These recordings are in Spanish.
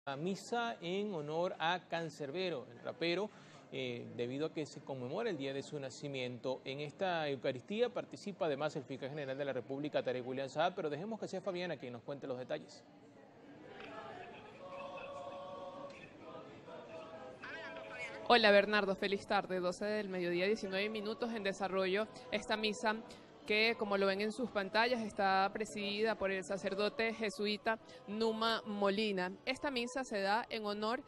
Misa en honor a Cancerbero, el rapero, debido a que se conmemora el día de su nacimiento. En esta Eucaristía participa además el fiscal general de la República, Tarek William Saab, pero dejemos que sea Fabiana quien nos cuente los detalles. Hola Bernardo, feliz tarde, 12 del mediodía, 19 minutos en desarrollo esta misa que, como lo ven en sus pantallas, está presidida por el sacerdote jesuita Numa Molina. Esta misa se da en honor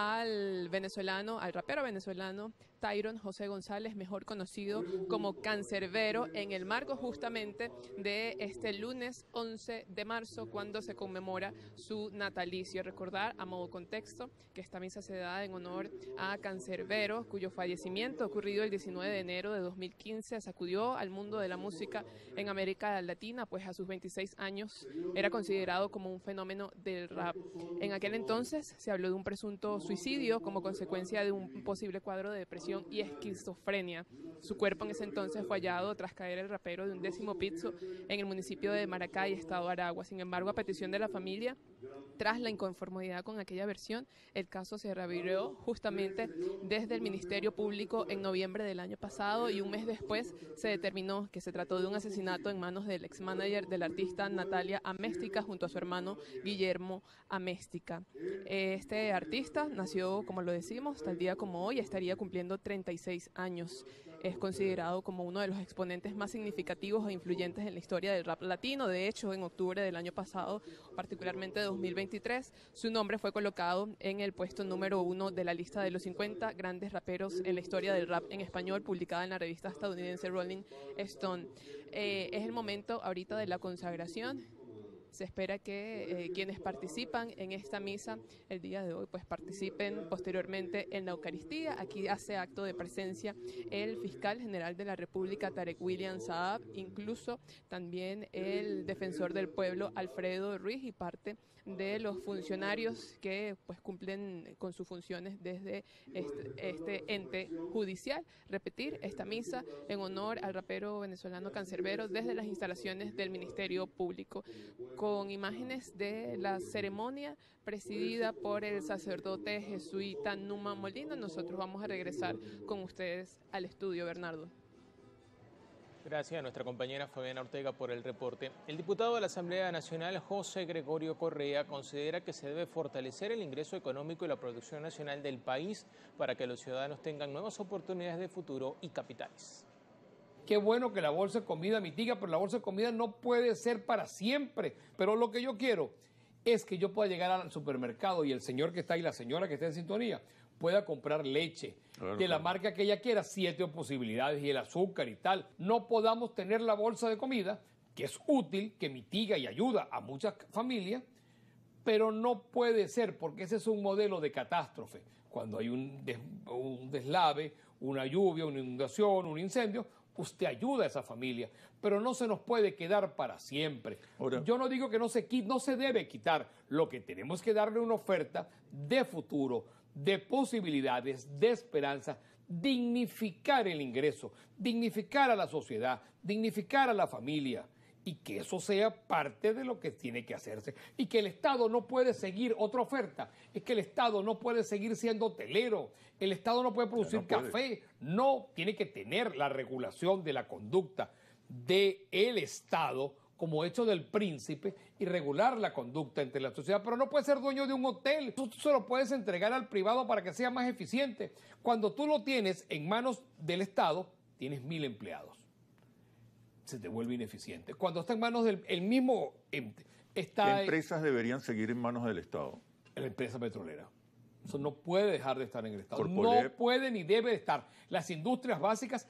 al rapero venezolano Tyron José González, mejor conocido como Cancerbero, en el marco justamente de este lunes 11 de marzo, cuando se conmemora su natalicio. Recordar, a modo contexto, que esta misa se da en honor a Cancerbero, cuyo fallecimiento, ocurrido el 19 de enero de 2015, sacudió al mundo de la música en América Latina, pues a sus 26 años era considerado como un fenómeno del rap. En aquel entonces se habló de un presunto suicidio como consecuencia de un posible cuadro de depresión y esquizofrenia. Su cuerpo en ese entonces fue hallado tras caer el rapero de un 10º piso en el municipio de Maracay, estado Aragua. Sin embargo, a petición de la familia, tras la inconformidad con aquella versión, el caso se reabrió justamente desde el Ministerio Público en noviembre del año pasado, y un mes después se determinó que se trató de un asesinato en manos del ex-manager del artista Natalia Améstica junto a su hermano Guillermo Améstica. Este artista nació, como lo decimos, tal día como hoy, estaría cumpliendo 36 años. Es considerado como uno de los exponentes más significativos e influyentes en la historia del rap latino. De hecho, en octubre del año pasado, particularmente de 2023, su nombre fue colocado en el puesto número 1 de la lista de los 50 grandes raperos en la historia del rap en español, publicada en la revista estadounidense Rolling Stone. Es el momento ahorita de la consagración. Se espera que quienes participan en esta misa el día de hoy pues participen posteriormente en la Eucaristía. Aquí hace acto de presencia el fiscal general de la República, Tarek William Saab, incluso también el defensor del pueblo, Alfredo Ruiz, y parte de los funcionarios que pues cumplen con sus funciones desde este ente judicial. Repetir, esta misa en honor al rapero venezolano Cancerbero desde las instalaciones del Ministerio Público, con imágenes de la ceremonia presidida por el sacerdote jesuita Numa Molina. Nosotros vamos a regresar con ustedes al estudio, Bernardo. Gracias a nuestra compañera Fabiana Ortega por el reporte. El diputado de la Asamblea Nacional, José Gregorio Correa, considera que se debe fortalecer el ingreso económico y la producción nacional del país para que los ciudadanos tengan nuevas oportunidades de futuro y capitales. Qué bueno que la bolsa de comida mitiga, pero la bolsa de comida no puede ser para siempre. Pero lo que yo quiero es que yo pueda llegar al supermercado y el señor que está ahí, la señora que está en sintonía, pueda comprar leche de la marca que ella quiera, 7 posibilidades, y el azúcar y tal. No podamos tener la bolsa de comida, que es útil, que mitiga y ayuda a muchas familias, pero no puede ser, porque ese es un modelo de catástrofe. Cuando hay un deslave, una lluvia, una inundación, un incendio, usted ayuda a esa familia, pero no se nos puede quedar para siempre. Ahora, yo no digo que no se debe quitar, lo que tenemos que darle una oferta de futuro, de posibilidades, de esperanza, dignificar el ingreso, dignificar a la sociedad, dignificar a la familia, y que eso sea parte de lo que tiene que hacerse. Y que el Estado no puede seguir, otra oferta, es que el Estado no puede seguir siendo hotelero, el Estado no puede producir café, no, tiene que tener la regulación de la conducta del Estado como hecho del príncipe, y regular la conducta entre la sociedad, pero no puedes ser dueño de un hotel. Tú se lo puedes entregar al privado para que sea más eficiente. Cuando tú lo tienes en manos del Estado, tienes 1000 empleados. Se te vuelve ineficiente. Cuando está en manos del mismo ente, ¿Qué empresas deberían seguir en manos del Estado? La empresa petrolera. Eso no puede dejar de estar en el Estado. No puede ni debe de estar. Las industrias básicas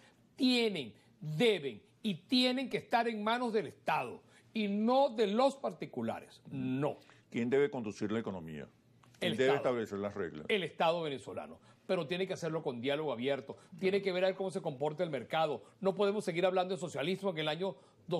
deben y tienen que estar en manos del Estado y no de los particulares. No. ¿Quién debe conducir la economía? ¿Quién debe establecer las reglas? El Estado venezolano. Pero tiene que hacerlo con diálogo abierto. Tiene que ver cómo se comporta el mercado. No podemos seguir hablando de socialismo en el año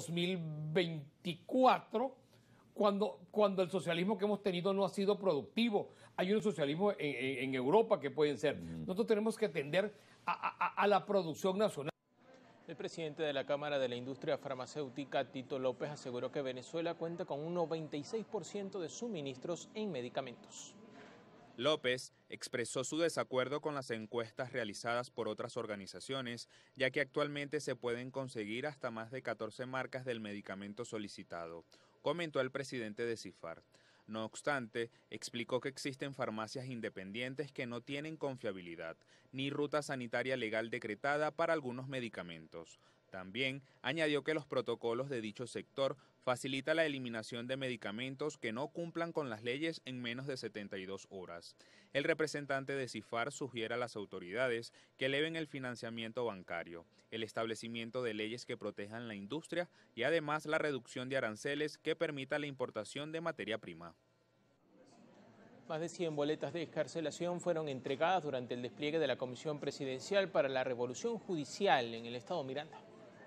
2024 cuando el socialismo que hemos tenido no ha sido productivo. Hay un socialismo en Europa que pueden ser. Nosotros tenemos que atender a la producción nacional. El presidente de la Cámara de la Industria Farmacéutica, Tito López, aseguró que Venezuela cuenta con un 96% de suministros en medicamentos. López expresó su desacuerdo con las encuestas realizadas por otras organizaciones, ya que actualmente se pueden conseguir hasta más de 14 marcas del medicamento solicitado, comentó el presidente de CIFAR. No obstante, explicó que existen farmacias independientes que no tienen confiabilidad, ni ruta sanitaria legal decretada para algunos medicamentos. También añadió que los protocolos de dicho sector facilitan la eliminación de medicamentos que no cumplan con las leyes en menos de 72 horas. El representante de CIFAR sugiere a las autoridades que eleven el financiamiento bancario, el establecimiento de leyes que protejan la industria y además la reducción de aranceles que permita la importación de materia prima. Más de 100 boletas de excarcelación fueron entregadas durante el despliegue de la Comisión Presidencial para la Revolución Judicial en el estado Miranda.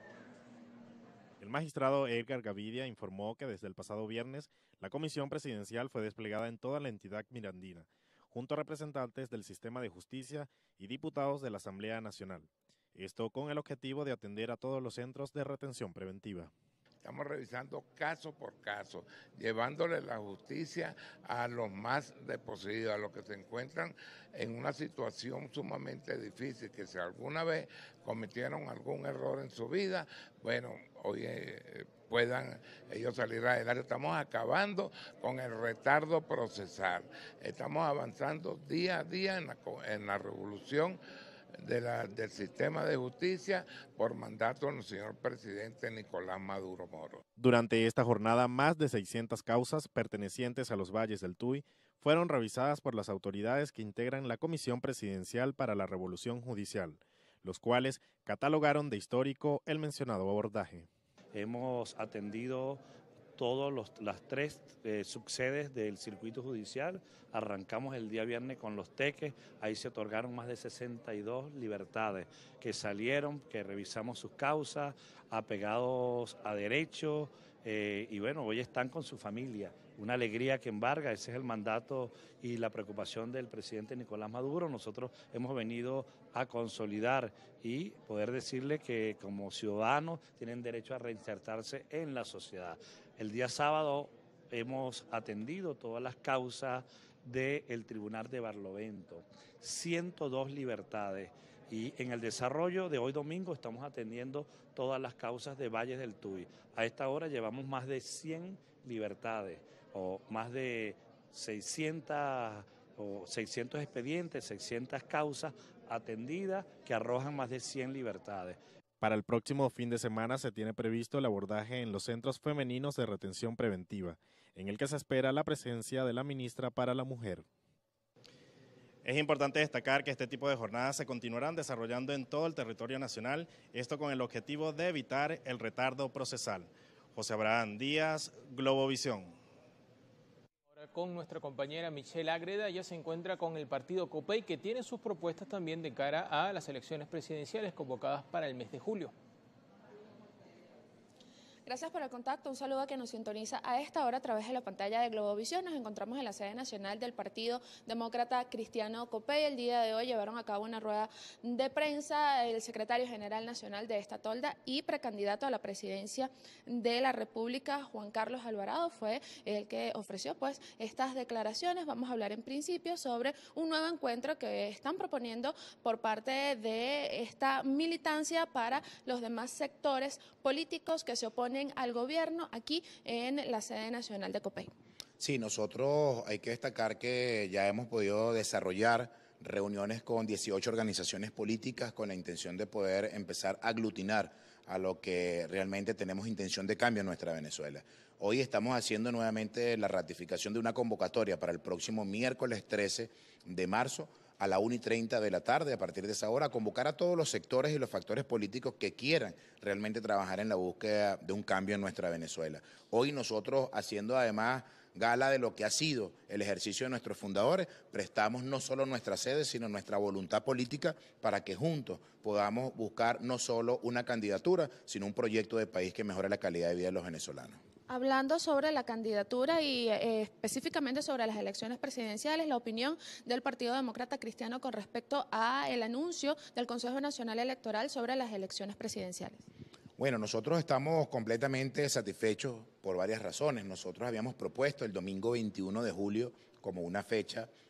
El magistrado Edgar Gavidia informó que desde el pasado viernes la comisión presidencial fue desplegada en toda la entidad mirandina, junto a representantes del sistema de justicia y diputados de la Asamblea Nacional. Esto con el objetivo de atender a todos los centros de retención preventiva. Estamos revisando caso por caso, llevándole la justicia a los más desposeídos, a los que se encuentran en una situación sumamente difícil, que si alguna vez cometieron algún error en su vida, bueno, hoy puedan ellos salir adelante. Estamos acabando con el retardo procesal, estamos avanzando día a día en la revolución del sistema de justicia por mandato del señor presidente Nicolás Maduro Moro. Durante esta jornada, más de 600 causas pertenecientes a los valles del Tuy fueron revisadas por las autoridades que integran la Comisión Presidencial para la Revolución Judicial, los cuales catalogaron de histórico el mencionado abordaje. Hemos atendido todas las tres subsedes del circuito judicial. Arrancamos el día viernes con Los Teques, ahí se otorgaron más de 62 libertades que salieron, que revisamos sus causas, apegados a derecho, y bueno, hoy están con su familia. Una alegría que embarga, ese es el mandato y la preocupación del presidente Nicolás Maduro. Nosotros hemos venido a consolidar y poder decirle que como ciudadanos tienen derecho a reinsertarse en la sociedad. El día sábado hemos atendido todas las causas del Tribunal de Barlovento, 102 libertades. Y en el desarrollo de hoy domingo estamos atendiendo todas las causas de Valles del Tuy. A esta hora llevamos más de 100 libertades, o más de 600 expedientes, 600 causas atendidas que arrojan más de 100 libertades. Para el próximo fin de semana se tiene previsto el abordaje en los centros femeninos de retención preventiva, en el que se espera la presencia de la ministra para la Mujer. Es importante destacar que este tipo de jornadas se continuarán desarrollando en todo el territorio nacional, esto con el objetivo de evitar el retardo procesal. José Abraham Díaz, Globovisión. Ahora con nuestra compañera Michelle Ágreda, ella se encuentra con el partido COPEI, que tiene sus propuestas también de cara a las elecciones presidenciales convocadas para el mes de julio. Gracias por el contacto. Un saludo a quien nos sintoniza a esta hora a través de la pantalla de Globovisión. Nos encontramos en la sede nacional del Partido Demócrata Cristiano COPEI. El día de hoy llevaron a cabo una rueda de prensa el secretario general nacional de esta tolda y precandidato a la presidencia de la República, Juan Carlos Alvarado, fue el que ofreció pues estas declaraciones. Vamos a hablar en principio sobre un nuevo encuentro que están proponiendo por parte de esta militancia para los demás sectores políticos que se oponen al gobierno aquí en la sede nacional de COPEI. Sí, nosotros hay que destacar que ya hemos podido desarrollar reuniones con 18 organizaciones políticas con la intención de poder empezar a aglutinar a lo que realmente tenemos intención de cambio en nuestra Venezuela. Hoy estamos haciendo nuevamente la ratificación de una convocatoria para el próximo miércoles 13 de marzo a la 1:30 de la tarde, a partir de esa hora, convocar a todos los sectores y los factores políticos que quieran realmente trabajar en la búsqueda de un cambio en nuestra Venezuela. Hoy nosotros, haciendo además gala de lo que ha sido el ejercicio de nuestros fundadores, prestamos no solo nuestra sede, sino nuestra voluntad política para que juntos podamos buscar no solo una candidatura, sino un proyecto de país que mejore la calidad de vida de los venezolanos. Hablando sobre la candidatura y específicamente sobre las elecciones presidenciales, la opinión del Partido Demócrata Cristiano con respecto al anuncio del Consejo Nacional Electoral sobre las elecciones presidenciales. Bueno, nosotros estamos completamente satisfechos por varias razones. Nosotros habíamos propuesto el domingo 21 de julio como una fecha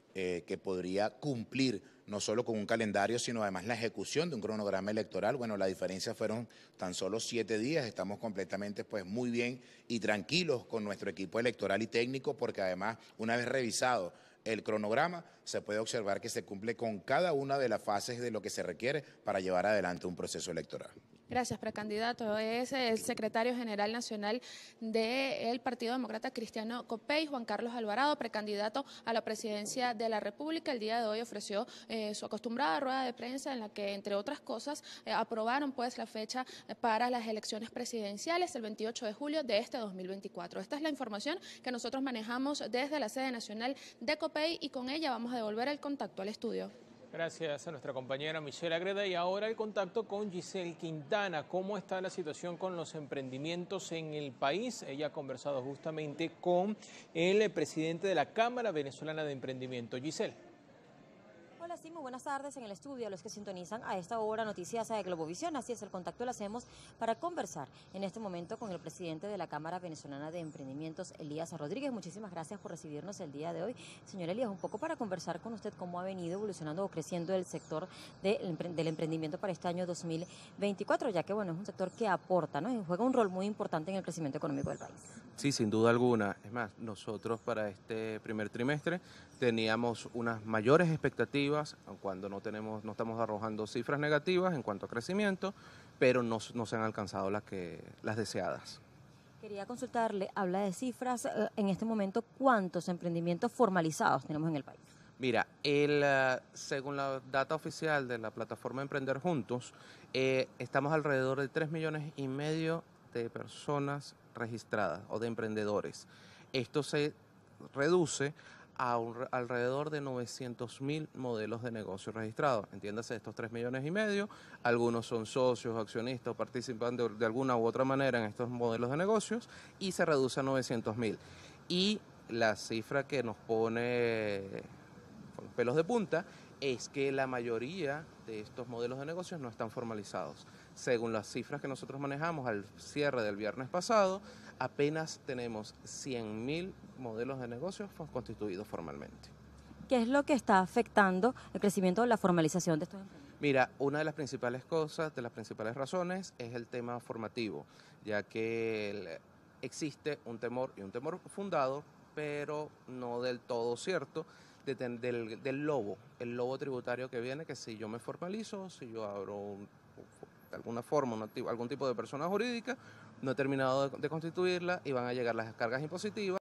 que podría cumplir no solo con un calendario, sino además la ejecución de un cronograma electoral. Bueno, la diferencia fueron tan solo 7 días, estamos completamente pues muy bien y tranquilos con nuestro equipo electoral y técnico, porque además, una vez revisado el cronograma, se puede observar que se cumple con cada una de las fases de lo que se requiere para llevar adelante un proceso electoral. Gracias, precandidato. Es el secretario general nacional del Partido Demócrata Cristiano Copey, Juan Carlos Alvarado, precandidato a la presidencia de la República. El día de hoy ofreció su acostumbrada rueda de prensa en la que, entre otras cosas, aprobaron pues la fecha para las elecciones presidenciales el 28 de julio de este 2024. Esta es la información que nosotros manejamos desde la sede nacional de Copey y con ella vamos a devolver el contacto al estudio. Gracias a nuestra compañera Michelle Agreda. Y ahora el contacto con Giselle Quintana. ¿Cómo está la situación con los emprendimientos en el país? Ella ha conversado justamente con el presidente de la Cámara Venezolana de Emprendimiento. Giselle. Hola, sí, muy buenas tardes en el estudio a los que sintonizan a esta hora noticias de Globovisión. Así es, el contacto lo hacemos para conversar en este momento con el presidente de la Cámara Venezolana de Emprendimientos, Elías Rodríguez. Muchísimas gracias por recibirnos el día de hoy. Señor Elías, un poco para conversar con usted cómo ha venido evolucionando o creciendo el sector del emprendimiento para este año 2024, ya que bueno, es un sector que aporta, ¿no? Y juega un rol muy importante en el crecimiento económico del país. Sí, sin duda alguna. Es más, nosotros para este primer trimestre teníamos unas mayores expectativas, cuando no estamos arrojando cifras negativas en cuanto a crecimiento, pero no se han alcanzado las deseadas. Quería consultarle, habla de cifras, en este momento, ¿cuántos emprendimientos formalizados tenemos en el país? Mira, según la data oficial de la plataforma Emprender Juntos, estamos alrededor de 3,5 millones de personas registradas o de emprendedores. Esto se reduce a alrededor de 900.000 modelos de negocio registrados. Entiéndase, estos 3,5 millones, algunos son socios, accionistas o participan de alguna u otra manera en estos modelos de negocios y se reduce a 900.000. Y la cifra que nos pone con los pelos de punta es que la mayoría de estos modelos de negocios no están formalizados. Según las cifras que nosotros manejamos al cierre del viernes pasado, apenas tenemos 100.000 modelos de negocios constituidos formalmente. ¿Qué es lo que está afectando el crecimiento de la formalización de estos emprendimientos? Mira, una de las principales cosas, de las principales razones, es el tema formativo, ya que existe un temor, y un temor fundado, pero no del todo cierto, del lobo, el lobo tributario que viene, que si yo me formalizo, si yo abro de alguna forma algún tipo de persona jurídica, no he terminado de constituirla y van a llegar las cargas impositivas.